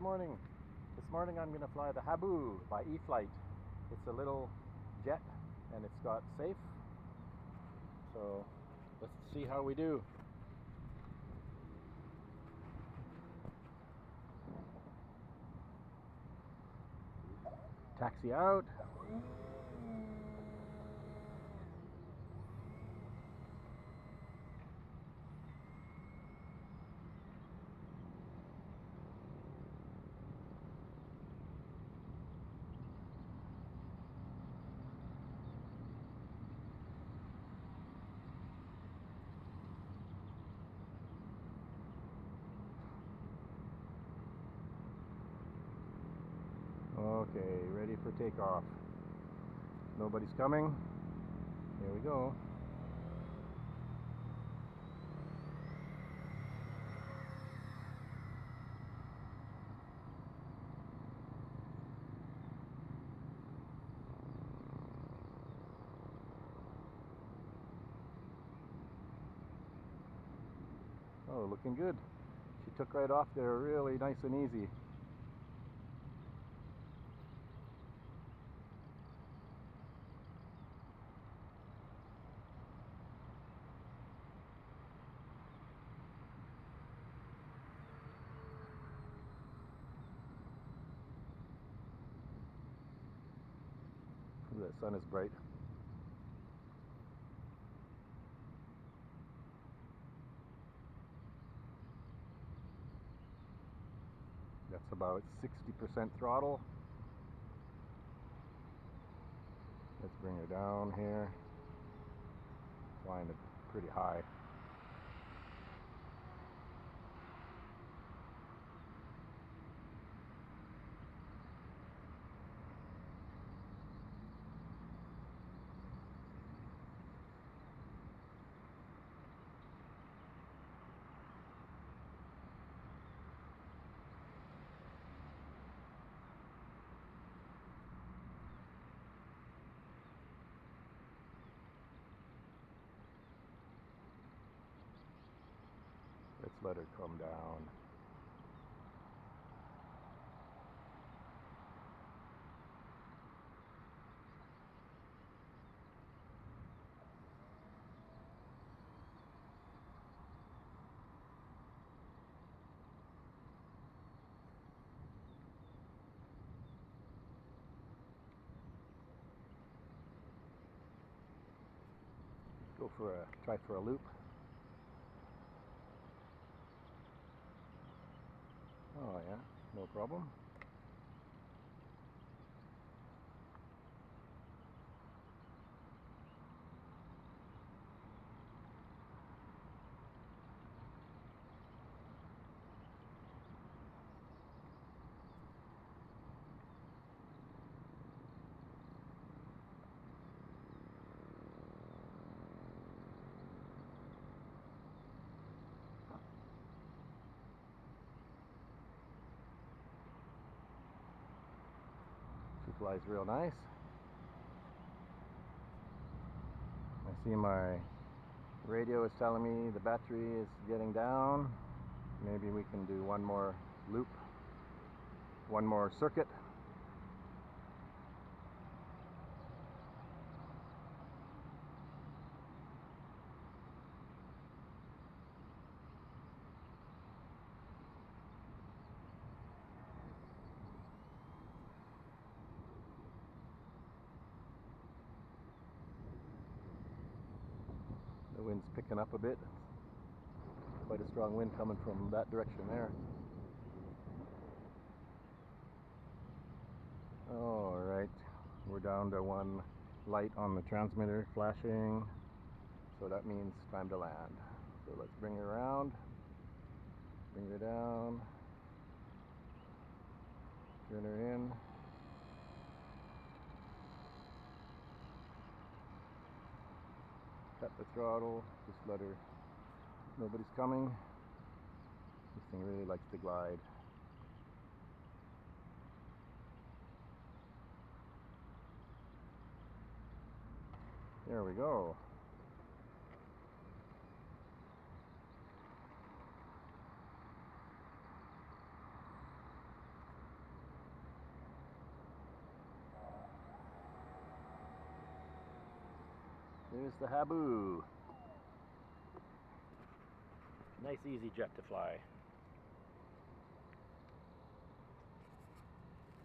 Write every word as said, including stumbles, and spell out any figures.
morning. This morning I'm going to fly the Habu by E-flite. It's a little jet and it's got safe. So let's see how we do. Taxi out. Okay, ready for takeoff. Nobody's coming. Here we go. Oh, looking good. She took right off there really nice and easy. The sun is bright. That's about sixty percent throttle. Let's bring her down here. Flying it pretty high. Let's let her come down. Go for a try for a loop. Oh yeah, no problem. She flies real nice. I see my radio is telling me the battery is getting down. Maybe we can do one more loop, one more circuit. The wind's picking up a bit. Quite a strong wind coming from that direction there. Alright, we're down to one light on the transmitter flashing, so that means time to land. So let's bring her around, bring her down, turn her in. Cut the throttle, just let her, nobody's coming. This thing really likes to glide. There we go. There's the Habu. Nice easy jet to fly.